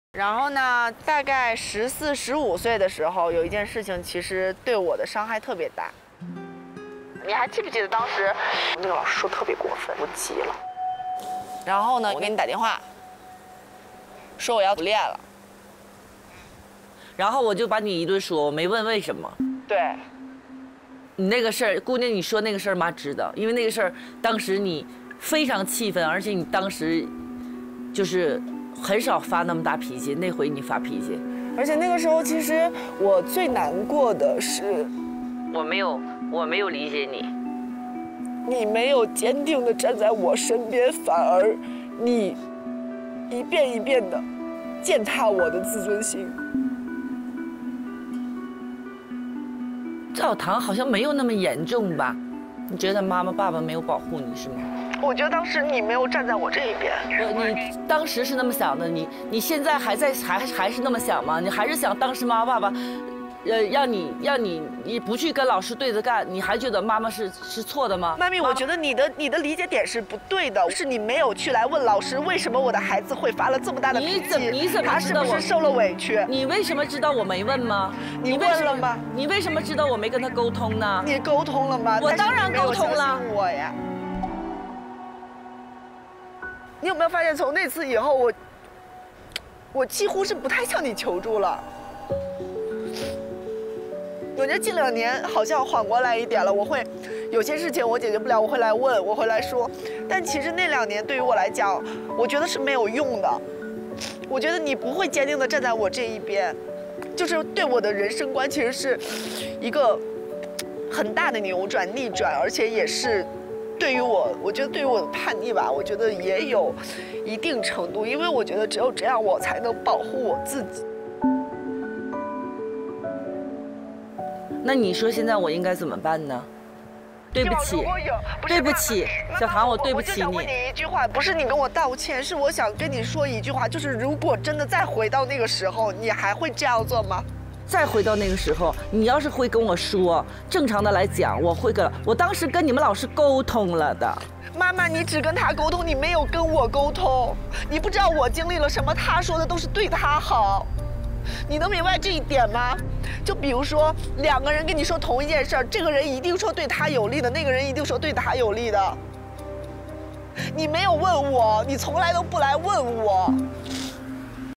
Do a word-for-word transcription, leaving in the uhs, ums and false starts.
然后呢，大概十四、十五岁的时候，有一件事情其实对我的伤害特别大。你还记不记得当时那个老师说特别过分，我急了。然后呢，我给你打电话，说我要不练了。 然后我就把你一顿说，我没问为什么。 对。 你那个事儿，姑娘，你说那个事儿妈知道，因为那个事儿当时你非常气愤，而且你当时就是很少发那么大脾气，那回你发脾气。 而且那个时候，其实我最难过的是， 我没有，我没有理解你。 你没有坚定的站在我身边，反而你一遍一遍的践踏我的自尊心。 教堂好像没有那么严重吧？你觉得妈妈爸爸没有保护你是吗？ 我觉得当时你没有站在我这一边。 我你当时是那么想的，你你现在还在还还是那么想吗？你还是想当时妈妈爸爸，呃，让你让你你不去跟老师对着干，你还觉得妈妈是是错的吗？ 妈咪，我觉得你的你的理解点是不对的，是你没有去来问老师为什么我的孩子会发了这么大的脾气， 你怎么你怎么他是不是受了委屈？ 你为什么知道我没问吗？ 你问了吗？ 你为什么知道我没跟他沟通呢？ 你沟通了吗？ 我当然沟通了。 我呀。你有没有发现，从那次以后，我我几乎是不太向你求助了。我觉得近两年好像缓过来一点了，我会有些事情我解决不了，我会来问，我会来说。但其实那两年对于我来讲，我觉得是没有用的。我觉得你不会坚定地站在我这一边，就是对我的人生观其实是一个很大的扭转、逆转，而且也是。对于我，我觉得对于我的叛逆吧，我觉得也有一定程度，因为我觉得只有这样，我才能保护我自己。 那你说现在我应该怎么办呢？对不起，对不起，小唐，我对不起你。 我就想问你一句话，不是你跟我道歉，是我想跟你说一句话，就是如果真的再回到那个时候，你还会这样做吗？ 再回到那个时候，你要是会跟我说，正常的来讲，我会跟，我当时跟你们老师沟通了的。 妈妈，你只跟他沟通，你没有跟我沟通，你不知道我经历了什么，他说的都是对他好，你能明白这一点吗？就比如说两个人跟你说同一件事儿，这个人一定说对他有利的，那个人一定说对他有利的。你没有问我，你从来都不来问我。